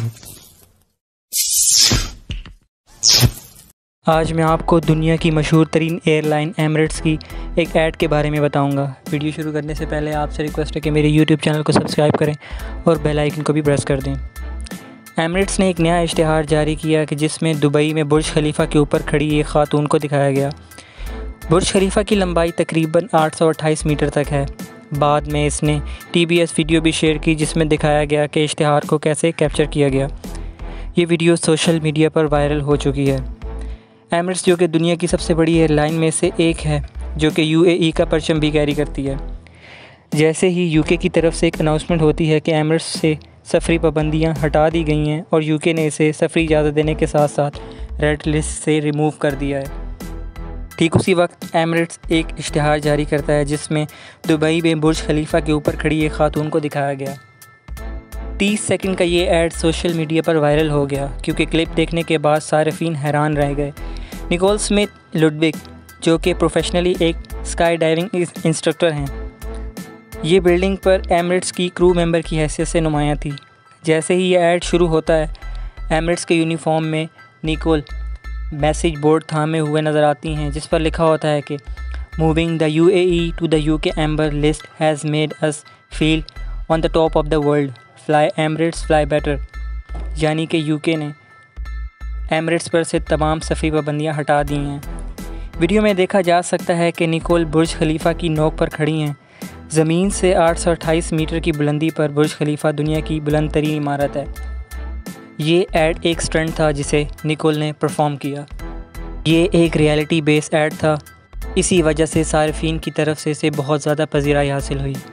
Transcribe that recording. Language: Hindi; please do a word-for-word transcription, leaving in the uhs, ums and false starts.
आज मैं आपको दुनिया की मशहूर तरीन एयरलाइन एमिरेट्स की एक ऐड के बारे में बताऊंगा। वीडियो शुरू करने से पहले आपसे रिक्वेस्ट है कि मेरे यूट्यूब चैनल को सब्सक्राइब करें और बेल आइकन को भी प्रेस कर दें। एमिरेट्स ने एक नया इश्तिहार जारी किया कि जिसमें दुबई में बुर्ज खलीफा के ऊपर खड़ी एक खातून को दिखाया गया। बुर्ज खलीफा की लंबाई तकरीबन आठ सौ अट्ठाईस मीटर तक है। बाद में इसने टी बी एस वीडियो भी शेयर की जिसमें दिखाया गया कि इश्तिहार को कैसे कैप्चर किया गया। ये वीडियो सोशल मीडिया पर वायरल हो चुकी है। एमिरेट्स जो कि दुनिया की सबसे बड़ी एयरलाइन में से एक है, जो कि यू ए ई का परचम भी कैरी करती है। जैसे ही यू के की तरफ से एक अनाउंसमेंट होती है कि एमिरेट्स से सफरी पाबंदियां हटा दी गई हैं और यू के ने इसे सफरी इजाज़त देने के साथ साथ रेड लिस्ट से रिमूव कर दिया है, ठीक उसी वक्त एमिरेट्स एक इश्तिहार जारी करता है जिसमें दुबई में बुर्ज खलीफा के ऊपर खड़ी एक खातून को दिखाया गया। तीस सेकंड का ये ऐड सोशल मीडिया पर वायरल हो गया क्योंकि क्लिप देखने के बाद सारिफीन हैरान रह गए। निकोल स्मिथ लुडविग जो कि प्रोफेशनली एक स्काई डाइविंग इंस्ट्रक्टर हैं, ये बिल्डिंग पर एमिरेट्स की क्रू मेंबर की हैसियत से नुमायाँ थी। जैसे ही ये ऐड शुरू होता है, एमिरेट्स के यूनिफॉर्म में निकोल मैसेज बोर्ड थामे हुए नज़र आती हैं जिस पर लिखा होता है कि moving the U A E to the U K amber list has made us feel on the top of the world, fly Emirates fly better. यानी कि यू के ने एमिरेट्स पर से तमाम सफ़री पाबंदियाँ हटा दी हैं। वीडियो में देखा जा सकता है कि निकोल बुर्ज खलीफा की नोक पर खड़ी हैं। ज़मीन से आठ सौ अट्ठाईस मीटर की बुलंदी पर बुर्ज खलीफा दुनिया की बुलंद तरीन इमारत है। ये ऐड एक स्टंट था जिसे निकोल ने परफॉर्म किया। ये एक रियलिटी बेस्ड ऐड था, इसी वजह से सारिफीन की तरफ से इसे बहुत ज़्यादा पज़ीराई हासिल हुई।